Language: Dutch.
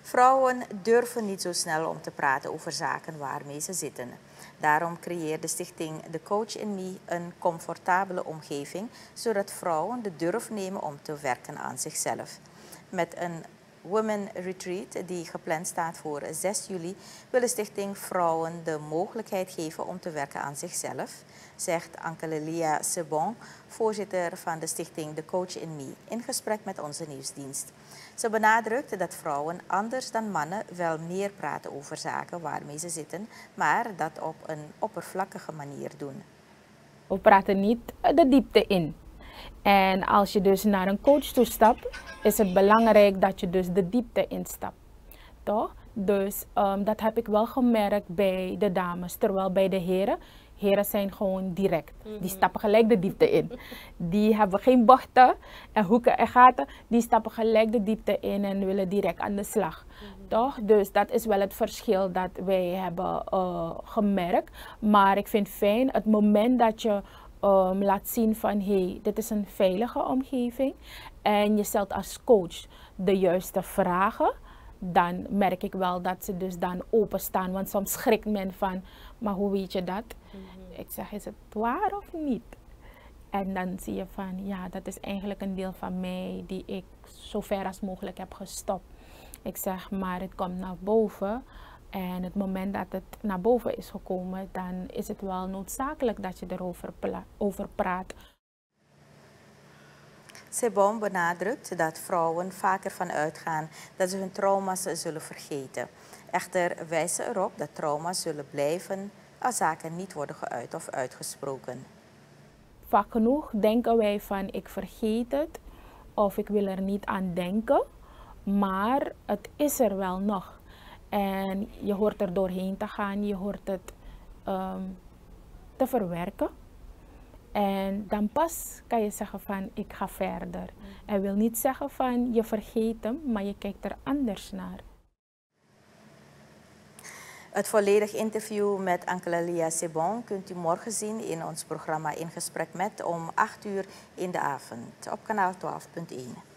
Vrouwen durven niet zo snel om te praten over zaken waarmee ze zitten. Daarom creëert de stichting The Coach in Me een comfortabele omgeving, zodat vrouwen de durf nemen om te werken aan zichzelf. Met een Women Retreat die gepland staat voor 6 juli wil de stichting vrouwen de mogelijkheid geven om te werken aan zichzelf, zegt Anke-Lelia Sebon, voorzitter van de stichting The Coach in Me, in gesprek met onze nieuwsdienst. Ze benadrukt dat vrouwen anders dan mannen wel meer praten over zaken waarmee ze zitten, maar dat op een oppervlakkige manier doen. We praten niet de diepte in. En als je dus naar een coach toe stapt, is het belangrijk dat je dus de diepte instapt. Toch? Dus dat heb ik wel gemerkt bij de dames. Terwijl bij de heren zijn gewoon direct. Die stappen gelijk de diepte in. Die hebben geen bochten en hoeken en gaten. Die stappen gelijk de diepte in en willen direct aan de slag. Toch? Dus dat is wel het verschil dat wij hebben gemerkt. Maar ik vind het fijn, het moment dat je laat zien van hey, dit is een veilige omgeving. En je stelt als coach de juiste vragen. Dan merk ik wel dat ze dus dan openstaan. Want soms schrikt men van, maar hoe weet je dat? Ik zeg, is het waar of niet? En dan zie je van, ja, dat is eigenlijk een deel van mij die ik zo ver als mogelijk heb gestopt. Ik zeg, maar het komt naar boven. En het moment dat het naar boven is gekomen, dan is het wel noodzakelijk dat je erover over praat. Sebon benadrukt dat vrouwen vaker van uitgaan dat ze hun trauma's zullen vergeten. Echter wijst ze erop dat trauma's zullen blijven als zaken niet worden geuit of uitgesproken. Vaak genoeg denken wij van ik vergeet het of ik wil er niet aan denken, maar het is er wel nog. En je hoort er doorheen te gaan, je hoort het te verwerken. En dan pas kan je zeggen van ik ga verder. En wil niet zeggen van je vergeet hem, maar je kijkt er anders naar. Het volledig interview met Anke-Lelia Sebon kunt u morgen zien in ons programma In Gesprek Met om 8 uur in de avond op kanaal 12.1.